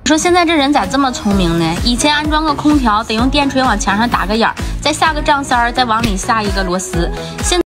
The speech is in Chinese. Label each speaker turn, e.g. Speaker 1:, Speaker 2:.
Speaker 1: 说现在这人咋这么聪明呢？以前安装个空调得用电锤往墙上打个眼儿，再下个胀塞儿，再往里下一个螺丝。现